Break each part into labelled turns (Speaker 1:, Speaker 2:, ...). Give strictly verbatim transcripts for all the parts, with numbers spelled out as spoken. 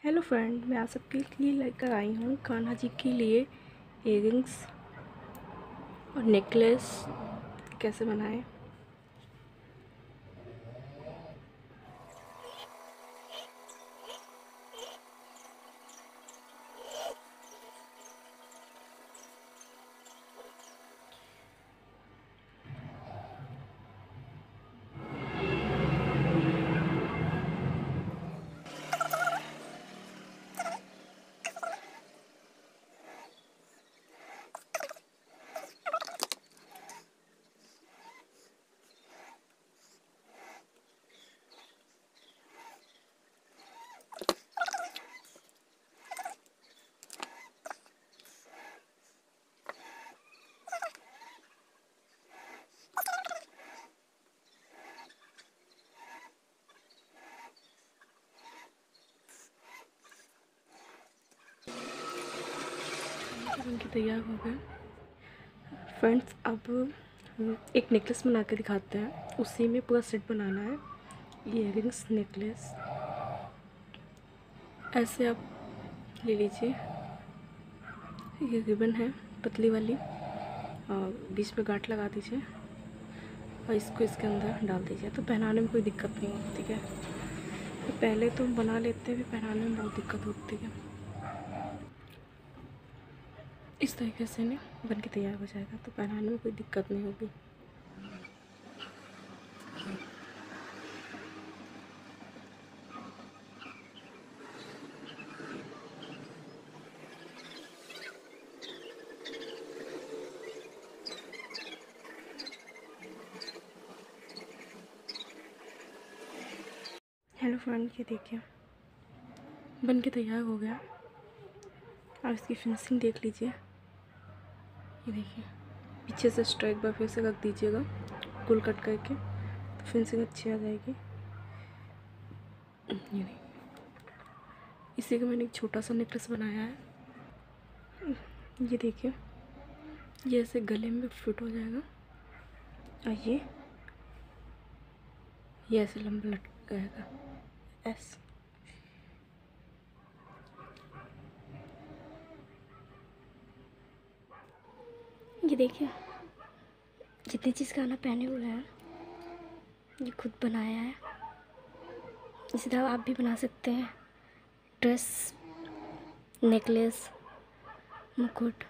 Speaker 1: Hello friend, मैं आप सबके लिए लेकर आई हूँ कान्हा जी के लिए इयररिंग्स और नेकलेस कैसे बनाएं। उनके तैयार हो गए फ्रेंड्स। अब एक नेकलेस बना के दिखाते हैं, उसी में पूरा सेट बनाना है। इयररिंग्स, नेकलेस ऐसे आप ले लीजिए। ये रिबन है पतली वाली, और बीच में गांठ लगा दीजिए और इसको इसके अंदर डाल दीजिए, तो पहनाने में कोई दिक्कत नहीं होती है। तो पहले तो हम बना लेते हैं, फिर पहनाने में बहुत दिक्कत होती है। इस तरीके से ना बन के तैयार हो जाएगा, तो पहनाने में कोई दिक्कत नहीं होगी। हेलो फ्रेंड, ये देखिए बन के तैयार हो गया। और इसकी फिनिशिंग देख लीजिए। ये देखिए पीछे से स्ट्राइक बार फिर से रख दीजिएगा गोल कट करके, तो फिनिशिंग अच्छी आ जाएगी। ये देखिए, इसी का मैंने एक छोटा सा नेकलेस बनाया है। ये देखिए, ये ऐसे गले में फिट हो जाएगा और ये ये ऐसे लंबा लटकाएगा ऐसे। ये देखिए जितनी चीज़ खाना पहने हुए हैं ये खुद बनाया है। इसी तरह आप भी बना सकते हैं ड्रेस, नेकलेस, मुकुट।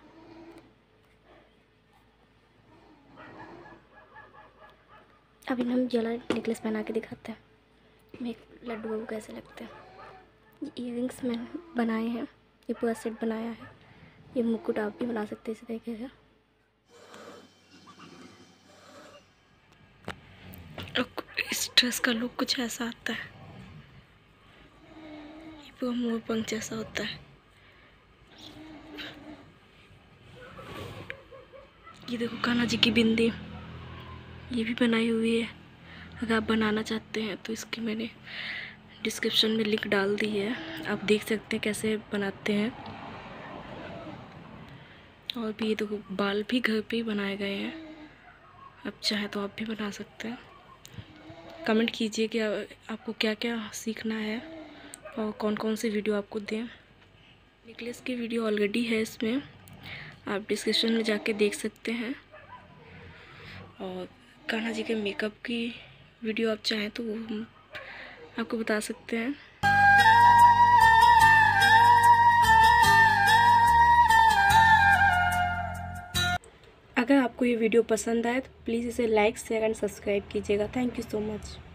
Speaker 1: अभी हम ये वाला नेकलेस पहना के दिखाते हैं। मैं लड्डू बाबू कैसे लगते हैं। ये इयररिंग्स मैंने बनाए हैं, ये पूरा सेट बनाया है। ये मुकुट आप भी बना सकते हैं इसी तरीके से। इस ड्रेस का लुक कुछ ऐसा आता है, ये पूरा मोर पंख जैसा होता है। ये देखो कान्हा जी की बिंदी, ये भी बनाई हुई है। अगर आप बनाना चाहते हैं तो इसकी मैंने डिस्क्रिप्शन में लिंक डाल दी है, आप देख सकते हैं कैसे बनाते हैं। और भी ये देखो बाल भी घर पे ही बनाए गए हैं, आप चाहे तो आप भी बना सकते हैं। कमेंट कीजिए कि आपको क्या क्या सीखना है और कौन कौन सी वीडियो आपको दें। नेकलेस की वीडियो ऑलरेडी है इसमें, आप डिस्क्रिप्शन में जाके देख सकते हैं। और कान्हा जी के मेकअप की वीडियो आप चाहें तो वो हम आपको बता सकते हैं। अगर आपको ये वीडियो पसंद आए तो प्लीज़ इसे लाइक, शेयर एंड सब्सक्राइब कीजिएगा। Thank you so much.